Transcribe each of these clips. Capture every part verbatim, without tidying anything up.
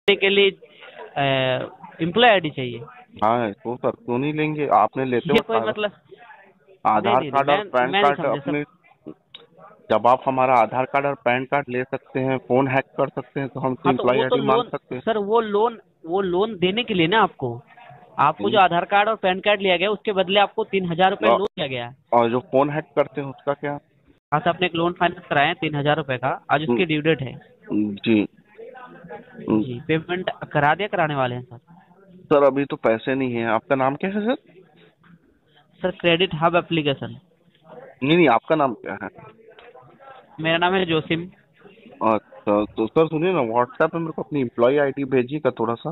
के लिए employ ID चाहिए। हाँ तो सर क्यों नहीं लेंगे, आपने लेते ये हो कोई मतलब नहीं आधार नहीं नहीं कार्ड और मैं पैन मैं नहीं कार्ड समझा अपने, सर। जब आप हमारा आधार कार्ड और पैन कार्ड ले सकते हैं, फोन हैक कर सकते हैं, तो हम तो हाँ तो एम्प्लॉय वो तो आईडी मांग लोन सकते हैं। सर, वो लोन वो लोन देने के लिए ना आपको आपको जो नहीं, आधार कार्ड और पैन कार्ड लिया गया उसके बदले आपको तीन हजार रुपये और लोन दिया गया है। और जो फोन हैक करते हैं उसका क्या? हाँ तो आपने एक लोन फाइनेंस कराया है तीन हजार रुपये का, आज हम्म, उसकी ड्यू डेट है। जी। हम्म, जी पेमेंट करा दिया, कराने वाले हैं सर? सर अभी तो पैसे नहीं है। आपका नाम क्या है sir? Sir credit hub application. नहीं नहीं, आपका नाम क्या है? मेरा नाम है जोसिम। अच्छा तो सर सुनिए ना, व्हाट्सएप पे मेरे को अपनी एम्प्लॉय आईडी भेजिएगा थोड़ा सा।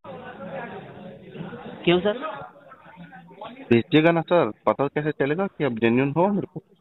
क्यों सर? भेजिएगा ना सर, पता कैसे चलेगा कि आप जेन्युइन हो मेरे को।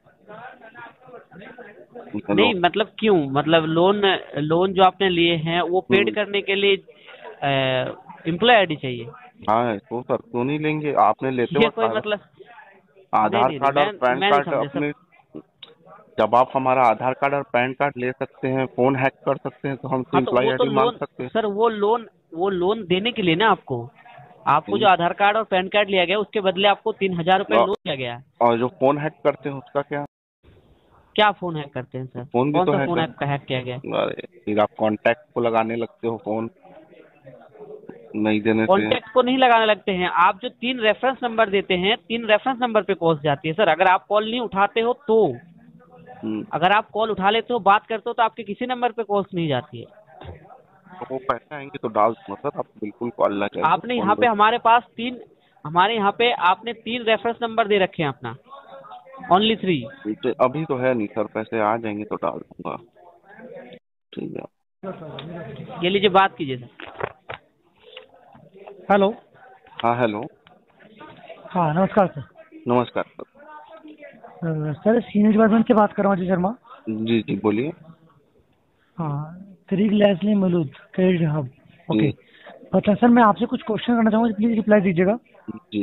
हेलो। नहीं मतलब क्यों, मतलब लोन लोन जो आपने लिए हैं वो पेड हम्म, करने के लिए एम्प्लॉय आईडी चाहिए। हाँ तो सर क्यों नहीं लेंगे, आपने लेते ये हो कोई मतलब नहीं आधार नहीं नहीं कार्ड और मैं पैन मैं नहीं कार्ड समझा सर। अपने, जब आप हमारा आधार कार्ड और पैन कार्ड ले सकते हैं, फोन हैक कर सकते हैं, तो हम तो हाँ तो एम्प्लॉय वो तो आईडी मांग लोन सकते हैं। सर, वो लोन वो लोन देने के लिए ना आपको आपको हम्म, जो आधार कार्ड और पैन कार्ड लिया गया उसके बदले आपको तीन हजार रुपये और लोन दिया गया है। और जो फोन हैक करते हैं उसका क्या? क्या फोन हैक करते हैं सर? फोन भी कौन तो सा हैक फोन है। हैक हैक किया गया है? अरे फिर आप कांटेक्ट को लगाने लगते हो फोन नहीं देने से। कॉन्टैक्ट को नहीं लगाने लगते हैं, आप जो तीन रेफरेंस नंबर देते हैं तीन रेफरेंस नंबर पे कॉल जाती है सर। अगर आप कॉल नहीं उठाते हो तो, हम्म, अगर आप कॉल उठा लेते हो, बात करते हो, तो आपके किसी नंबर पे कॉल्स नहीं जाती है। तो वो पैसे आएंगे तो डाल दूंगा सर, आप बिल्कुल कॉल ना करिए, आपने यहाँ फोन पे बस। हमारे पास तीन हमारे यहाँ पे आपने तीन रेफरेंस नंबर दे रखे हैं अपना, ओनली थ्री। तो अभी तो है नहीं सर, पैसे आ जाएंगे तो डाल दूंगा। ठीक है। ये लीजिए, बात कीजिए सर। हेलो। हाँ हेलो। हाँ नमस्कार सर। नमस्कार सर। अ, सर सीनियर डिपार्टमेंट से बात कर रहा हूँ अजय शर्मा। जी जी बोलिए। हाँ तरीक लैसली मलूद क्रेडिट हब। ओके। जी अच्छा सर, मैं आपसे कुछ क्वेश्चन करना चाहूँगा, प्लीज रिप्लाई दीजिएगा। जी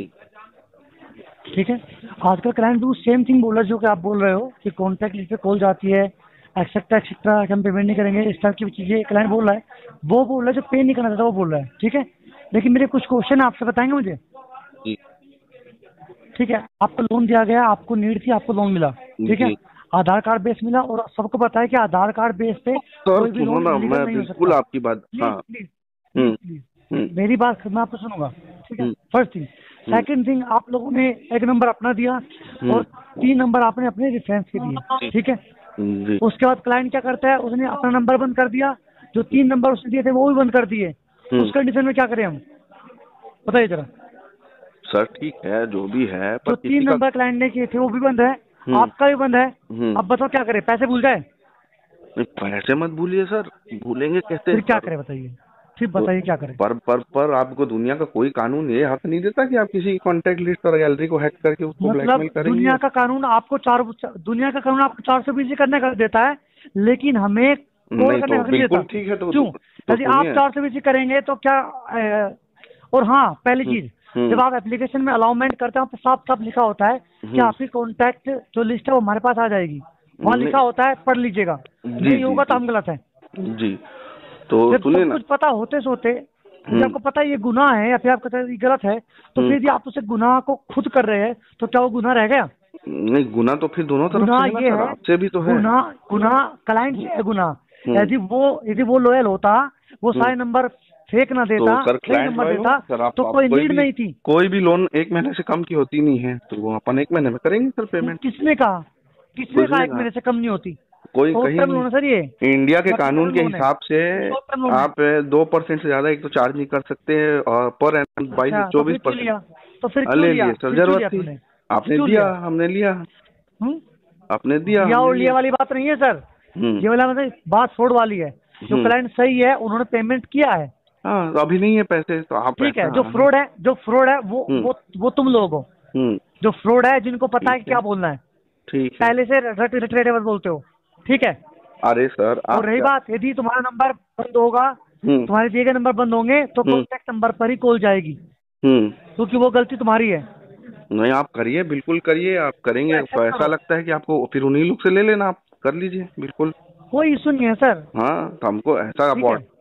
ठीक है। आजकल क्लाइंट भी सेम थिंग बोल रहा है जो कि आप बोल रहे हो कि कॉन्टैक्ट लिस्ट पे कॉल जाती है, एक्सेट्रा एक्सेट्रा, हम पेमेंट नहीं करेंगे, इस तरह की चीजें क्लाइंट बोल रहा है। वो बोल रहा है जो पे नहीं करना चाहता वो बोल रहा है। ठीक है। लेकिन मेरे कुछ क्वेश्चन आपसे बताएंगे मुझे? जी ठीक है। आपको लोन दिया गया, आपको नीड थी, आपको लोन मिला। ठीक है। जी आधार कार्ड बेस मिला, और सबको पता है कि आधार कार्ड बेस पे सर कोई भी सुनो लोन ना, लीगल मैं नहीं हो बिल्कुल सकता। आपकी बात, प्लीज हाँ। प्लीज हम्म प्लीज प्लीज हम्म मेरी बात मैं आपको सुनूंगा। ठीक है। हम्म फर्स्ट थिंग। हम्म सेकंड थिंग, आप लोगों ने एक नंबर अपना दिया हम्म, और तीन नंबर आपने अपने रेफरेंस के दिए। जी ठीक है। जी उसके बाद क्लाइंट क्या करता है, उसने अपना नंबर बंद कर दिया, जो तीन नंबर उसने दिए थे वो भी बंद कर दिए। हम्म। उस कंडीशन में क्या करें हम, बताइए जरा। सर ठीक है जो भी है, पर जो किसी तीन का। नंबर क्लाइंट ने किए थे वो भी बंद है, हम्म आपका भी बंद है। हम्म अब बताओ क्या करें, पैसे भूल जाए? नहीं, पैसे मत भूलिए सर, भूलेंगे कैसे फिर क्या पर? करें बताइए, फिर तो बताइए क्या करें? पर पर पर आपको दुनिया का कोई कानून ये हक नहीं देता कि आप किसी की कॉन्टेक्ट लिस्ट और गैलरी को हैक करके उसको मतलब ब्लैकमेल करेंगे। दुनिया का कानून आपको चार दुनिया का कानून आपको चार सौ बीसी करने का देता है, लेकिन हमें कॉल नहीं करने तो का हक नहीं देता। बिल्कुल ठीक है, तो क्यों? तो यदि आप सुनिए। चार सौ बीसी करेंगे तो क्या अ, और हाँ, पहली हम्म चीज, हम्म जब आप एप्लीकेशन में अलाउमेंट करते हैं तो साफ साफ लिखा होता है कि हम्म, आपकी कॉन्टैक्ट जो लिस्ट है वो हमारे पास आ जाएगी। वहाँ लिखा नहीं, होता है, पढ़ लीजिएगा। जी नहीं जी होगा तो जी हम गलत है। जी तो जब सुनिए सब ना। कुछ पता होते सोते, यदि हम्म आपको पता है ये गुनाह है या फिर आपको पता है ये गलत है, तो फिर हम्म यदि आप उसे गुनाह को खुद कर रहे हैं तो क्या वो गुनाह रह गया? नहीं, गुना तो फिर दोनों तरफ से गुनाह है ना ये सर, है, आपसे भी तो है। गुनाह गुनाह क्लाइंट से है गुनाह। हम्म यदि वो यदि वो लॉयल होता, वो हम्म सारे नंबर फेक ना तो देता, सर सही क्लाइंट नंबर लॉयल देता, होगा सर, आप तो आप कोई कोई नीड भी नहीं थी। कोई भी लोन एक महीने से कम की होती नहीं है, तो वो अपन एक महीने में करेंगे सर पेमेंट। किसने कहा किसने कुछ कहा नहीं एक कहा, महीने से कम नहीं होती? कोई शॉर्ट कहीं टर्म लोन है सर, ये नहीं। इंडिया के शॉर्ट कानून टर्म के लोन है, हिसाब से शॉर्ट टर्म लोन है। आप दो परसेंट से ज्यादा एक तो चार्ज नहीं कर सकते हैं, और पर एनम बाईस से अच्छा, तो चौबीस फिर क्यों परसेंट लिया? तो फिर क्यों ले लिया? लिए सर, फिर क्यों जरूरत लिया थी। तूने? आपने क्यों दिया लिया? हमने लिया। हम्म आपने दिया दिया हमने और लिया लिया। वाली बात नहीं है सर। हम्म ये वाला मतलब बात फ्रॉड वाली है। जो हम्म क्लाइंट सही है उन्होंने पेमेंट किया है। हाँ तो अभी नहीं है पैसे, तो आप ठीक है। ऐसा। जो फ्रॉड है जो फ्रॉड है वो हम्म वो वो तुम लोग हो। हम्म जो फ्रॉड है, जिनको पता है ठीक कि है क्या बोलना है, ठीक है। पहले से रट रट रटे बस बोलते हो। ठीक है। अरे सर और आप रही क्या। बात, यदि तुम्हारा नंबर बंद होगा, हम्म तुम्हारे दिए गए नंबर बंद होंगे तो हम्म कॉन्टैक्ट नंबर पर ही कॉल जाएगी, हम्म क्योंकि वो गलती तुम्हारी है। नहीं आप करिए, बिल्कुल करिए, आप तो करेंगे तो एक्सेप्ट ऐसा करो, लगता है कि आपको फिर उन्हीं लोग से ले लेना, आप कर लीजिए बिल्कुल। कोई इशू नहीं है सर। हाँ तो हमको ऐसा ठीक है।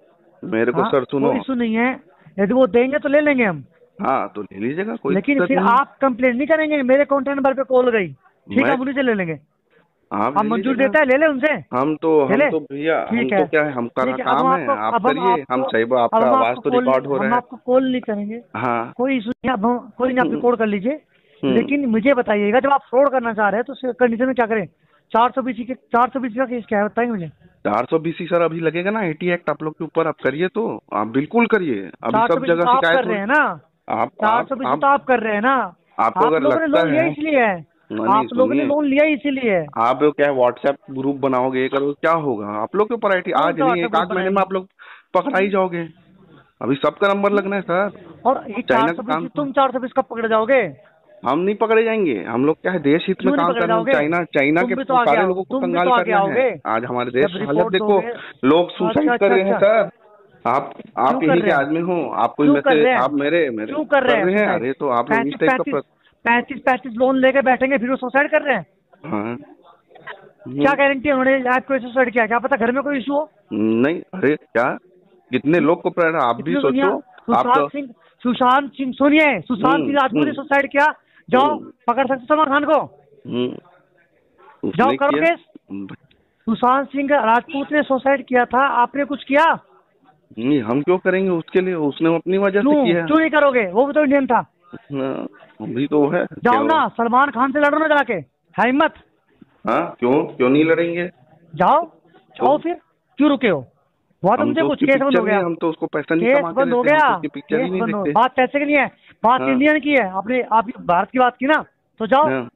मेरे को हाँ, सर सुनो, कोई इशू नहीं है, यदि वो देंगे तो ले लेंगे हम। हाँ तो ले लीजिएगा, कोई लेकिन दिक्कत फिर नहीं। आप कंप्लेंट नहीं करेंगे मेरे कॉन्टैक्ट नंबर पे कॉल गई, ठीक है, मैं हम उन्हीं से ले लेंगे। आप आप ले मंजूर लीजिएगा। देता है ले ले उनसे। हम तो ले हम ले? तो भैया हम ठीक तो है, क्या है, हम का ठीक है। अब काम हम है, आपको आप अब हम करिए, हम आपको सही अब आपका हम आवाज आपको तो कॉल रिकॉर्ड हो हम रहा है। आपको कॉल नहीं करेंगे, हाँ कोई इशू नहीं। अब हम कोई नहीं, आप हम्म, रिकॉर्ड कर लीजिए। हम्म। लेकिन मुझे बताइएगा जब आप फ्रॉड करना चाह रहे हैं तो उस कंडीशन में क्या करें? चार सौ बीसी के चार सौ बीसी का केस क्या है बताइए मुझे। चार सौ बीसी सर अभी लगेगा ना, एटी एक्ट आप लोग के ऊपर, आप करिए तो, आप बिल्कुल करिए, अभी चार सौ सब बीसी जगह तो आप शिकायत कर हो। रहे हैं ना, आप चार आप सौ बीसी आप तो आप कर रहे हैं ना। आपको आप अगर लोगों ने लगता लोन लिया है, इसलिए है, नहीं आप लोगों ने सुनिए, लोन लिया इसीलिए है। आप लोग क्या व्हाट्सएप ग्रुप बनाओगे, ये करोगे, क्या होगा आप लोग के ऊपर आईटी, कौन आज सा नहीं व्हाट्सएप एक ग्रुप आध महीने में बनाएंगे? आप लोग पकड़ा ही जाओगे। अभी सबका नंबर लगना है सर, और ये चाइना चार का सौ काम बीसी तो तुम चार सौ बीस कब पकड़ जाओगे? हम नहीं पकड़े जाएंगे, हम लोग क्या है देश हित में क्यों नहीं काम पकड़े कर रहे हैं, जाओगे? चाइना चाइना तुम के भी तो आगे सारे आओ, लोगों को तुम भी कंगाल तो आगे करना आओगे है। आज हमारे देश जब की हालत रिपोर्ट देखो, दोगे। लोग अच्छा सुसाइड अच्छा कर रहे हैं अच्छा, सर। आप क्यों आप कर यहीं के रहे हैं? आदमी हो, आप कोई क्यों में कर से रहे हैं? आप मेरे मेरे क्यों कर रहे हैं कर रहे हैं, सुसाइड? अरे तो आप लोग इस पैंतीस टाइप का पैंतीस प्र- पैंतीस पैंतीस लोन लेके बैठेंगे फिर वो सुसाइड कर रहे हैं? हाँ क्या हम्म, गारंटी है उन्होंने आपको सुसाइड किया? क्या पता घर में कोई इशू हो। नहीं अरे क्या, कितने लोग को प्रेरणा, आप भी इतनी दुनिया, सोचो। आप तो सुशांत सिंह सुशांत सिंह सुनिए, सुशांत हम्म सिंह राजपूत ने हम्म सुसाइड किया, जाओ हम्म, पकड़ सकते सलमान खान को, हम्म, जाओ उसने करो किया। केस। सुशांत सिंह राजपूत ने सुसाइड किया था, आपने कुछ किया? नहीं हम क्यों करेंगे उसके लिए, उसने अपनी वजह से क्यों किया क्यों नहीं करोगे? वो भी तो इंडियन था। हाँ, अभी तो है जाओ क्या ना सलमान खान से लड़ो ना जाके, है हिम्मत? हाँ क्यों क्यों नहीं लड़ेंगे, जाओ जाओ फिर, क्यों रुके हो? हुआ तो हम मुझे तो कुछ, उसकी केस बंद पिक्चर हो नहीं, गया, हम तो उसको पैसा नहीं केस कमा के बंद हो देते, हम गया, तो उसकी पिक्चर ही केस नहीं बंद हो, देखते। बात पैसे की नहीं है, बात हाँ। इंडियन की है। आपने आप भारत की बात की ना, तो जाओ। हाँ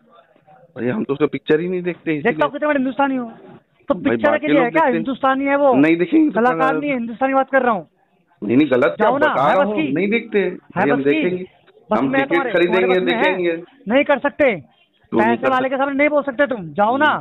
भाई हम तो उसको पिक्चर ही नहीं देखते देखता इसीलिए। हूँ कितने बड़े हिंदुस्तानी हो तो भाई पिक्चर के बाकी लिए है लोग क्या? देखते हिंदुस्तानी है वो, नहीं देखेंगे तो कलाकार क्या- नहीं है, हिंदुस्तानी बात कर रहा हूँ। नहीं नहीं गलत क्या जाओ ना, बता है रहा बस हूँ, की, नहीं देखते है भाई, हम बस की, देखेंगे, बस हम मैं टिकट तुम्हारे खरीदेंगे तुम्हारे बस में है? देखेंगे। नहीं कर सकते, क्यों नहीं पैसे कर वाले के सामने नहीं बोल सकते तुम। जाओ ना,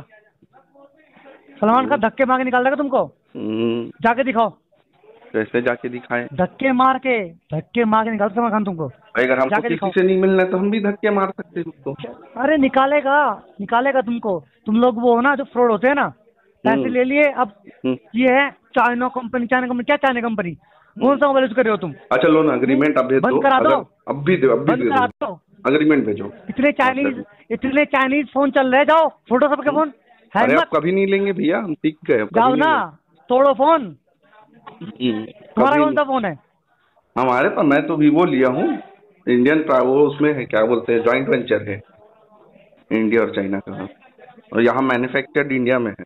सलमान खान धक्के मार के निकाल देगा तुमको, हम्म, जाके दिखाओ। कैसे जाके दिखाएं धक्के मार के धक्के मार के निकाल सलमान खान तुमको, भाई, अगर हमको जाके किसी दिखाओ। से नहीं मिलना है तो हम भी धक्के मार सकते हैं उसको। अरे निकालेगा निकालेगा तुमको। तुम लोग वो हो ना जो फ्रॉड होते हैं ना, पैसे हम्म, ले लिए। अब हम्म, ये है चाइना कंपनी, चाइना कंपनी क्या, चाइना कंपनी कौन सा मोबाइल यूज कर रहे हो तुम? अच्छा लो ना अग्रीमेंट अब भेज बंद दो, करा दो, अगर अब भी दो, अब भी बंद दे करा दो, दो। अग्रीमेंट भेजो। इतने चाइनीज इतने चाइनीज फोन चल रहे हैं, जाओ फोटो सबके फोन, है अरे अब हिम्मत? कभी नहीं लेंगे भैया, हम सीख गए, अब जाओ कभी ना, नहीं तोड़ो फोन। लेंगे। हम्म, तुम्हारा कभी कौन सा नहीं। फोन है? हमारे पास, मैं तो वीवो लिया हूँ, इंडियन प्रा- वो उसमें है, क्या बोलते हैं, जॉइंट वेंचर है इंडिया और चाइना का, और यहाँ मैन्युफैक्चर्ड इंडिया में है,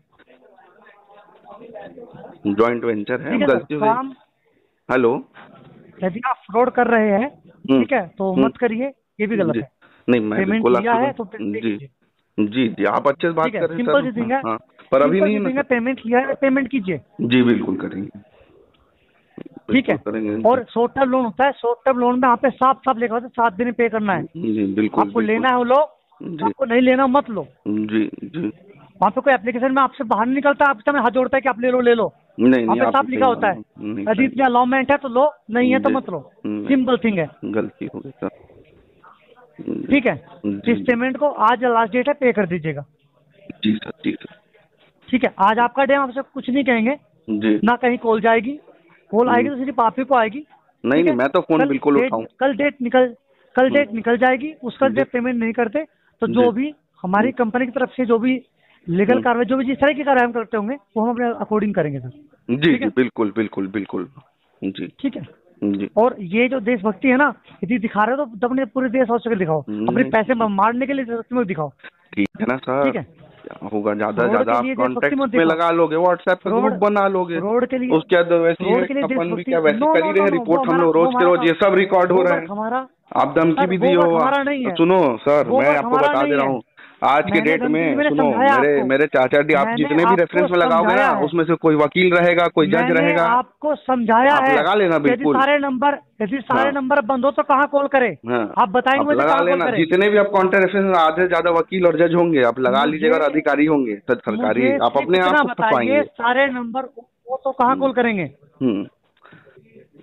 जॉइंट वेंचर है। ठीक है गलती सर, हुई। काम हेलो, यदि आप फ्रॉड कर रहे हैं ठीक है तो हम्म, मत करिए, ये भी गलत जी, है। नहीं मैं पेमेंट बिल्कुल लिया आपको है तो पे- पे जी कीजिए। जी जी आप अच्छे से बात ठीक है, कर रहे हैं सिंपल सी सर। थिंग है, हाँ पर अभी सिंपल नहीं सी है थिंग ना है, पेमेंट लिया है पेमेंट कीजिए। सर। जी बिल्कुल करेंगे, ठीक है, बिल्कुल करेंगे। और शॉर्ट टर्म लोन होता है, शॉर्ट टर्म लोन में यहाँ पे साफ साफ लिखा होता है सात दिन पे करना है। जी बिल्कुल आपको बिल्कुल। लेना है वो लो, जी आपको नहीं लेना मत लो। जी जी वहाँ पे कोई एप्लीकेशन में आपसे बाहर नहीं निकलता, आपसे में हाथ जोड़ता है कि आप ले लो ले लो। नहीं वहाँ नहीं पे आप साफ लिखा होता है नहीं, यदि इतनी अलाउमेंट है तो लो, नहीं है तो जी, मत लो। नहीं। सिंपल थिंग है, गलती हो गई सर। ठीक है। जी, इस पेमेंट को आज लास्ट डेट है, पे कर दीजिएगा। जी सर जी सर ठीक है, आज आपका डे, आपसे कुछ नहीं कहेंगे जी। ना, कहीं कॉल जाएगी, कॉल आएगी तो सिर्फ आप ही को आएगी। नहीं ठीक नहीं है? मैं तो फोन कल बिल्कुल डेट- उठाऊं। कल डेट निकल कल डेट निकल जाएगी, उसका जी। जब पेमेंट नहीं करते तो जो जी। भी हमारी कंपनी की तरफ से जो भी लीगल हम्म। कार्रवाई, जो भी जिस तरह की कार्रवाई हम करते होंगे वो हम अपने अकॉर्डिंग करेंगे सर। जी ठीक जी है? बिल्कुल बिल्कुल बिल्कुल जी ठीक है। जी। और ये जो देशभक्ति है ना, यदि दिखा रहे हो तो अपने पूरे देश और दिखाओ, हम्म। अपने पैसे मारने के लिए देशभक्ति मत दिखाओ। ठीक है ना सर। ठीक है, क्या होगा, ज्यादा रोड ज्यादा के आप लिए देशभक्ति कॉन्टेक्ट मत में दिखाओ। लगा लोगे, व्हाट्सएप पे रोड- ग्रुप बना लोगे, रोड के लिए उसके बाद वैसे ही रोड है, के लिए अपन भी देशभक्ति- क्या वैसे नो, कर नो, ही रहे हैं, नो, नो, रिपोर्ट वो हम लोग हमारा- रोज वो के रोज हमारा- ये सब रिकॉर्ड हो वो रहा वर्क है। हमारा आप धमकी सर, भी वो दी वर्क हो। हमारा नहीं है। सुनो सर, वो मैं वर्क आपको हमारा बता नहीं दे रहा है। हूँ, आज के मैंने डेट धमकी में मैंने सुनो, समझाया मेरे आपको। मेरे चाचा जी, आप मैंने जितने भी आपको रेफरेंस में लगाओगे ना, समझाया है। उसमें से कोई वकील रहेगा, कोई जज मैंने रहेगा, आपको समझाया आप है। लगा लेना यदि बिल्कुल। सारे नंबर यदि सारे हाँ। नंबर बंद हो तो कहाँ कॉल करे? हाँ। आप बताएंगे आप मुझे लगा कहाँ कॉल लेना, करे? जितने भी आप कॉन्टेक्ट रेफरेंस में आधे से ज्यादा वकील और जज होंगे, आप लगा मुझे- लीजिएगा, और अधिकारी होंगे सर सरकारी, मुझे आप सिर्फ अपने आप इतना को बताइए, फंसवाएंगे। सारे नंबर वो तो कहाँ कॉल करेंगे? हम्म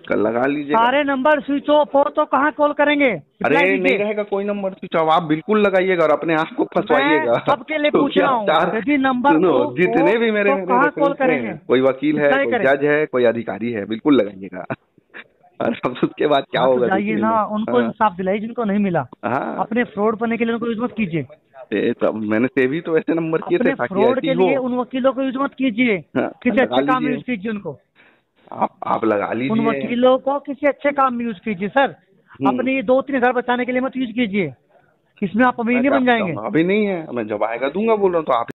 कल लगा लीजिए। सारे नंबर स्विच ऑफ हो तो कहाँ कॉल करेंगे? अरे रिप्लाई नहीं दीजिए। रहेगा कोई नंबर स्विच ऑफ, आप बिल्कुल लगाइएगा और अपने आप को फंसवाइएगा। मैं सबके लिए पूछ क्योंकि रहा आप हूँ, चार- यदि नंबर सुनो, को- जितने भी मेरे तो मेरे कहाँ reference कॉल में करेंगे? हैं, कोई वकील है, रिप्लाई कोई करें। जज है, कोई अधिकारी है, बिल्कुल लगाइएगा। और अब उसके बाद क्या हाँ, तो होगा जाइए देखिए ना, ना। उनको हाँ, इंसाफ दिलाइए जिनको नहीं मिला। हाँ, अपने फ्रॉड बनने के लिए उनको यूज मत कीजिए। ये सब मैंने सेवी तो ऐसे नंबर किए थे अपने ताकि फ्रॉड ऐसी के हो। लिए उन वकीलों को यूज मत कीजिए। हाँ, किसी लगा अच्छे काम में लीजिए। यूज कीजिए उनको। आप आप लगा उन लीजिए। वकीलों को किसी अच्छे काम में यूज कीजिए सर। हम्म। अपनी दो तीन हजार बचाने के लिए मत यूज कीजिए। इसमें आप मैं अमीर नहीं क्या बन जाएंगे। बताऊं, अभी नहीं है, मैं जब आएगा दूंगा बोल रहा हूँ, तो आप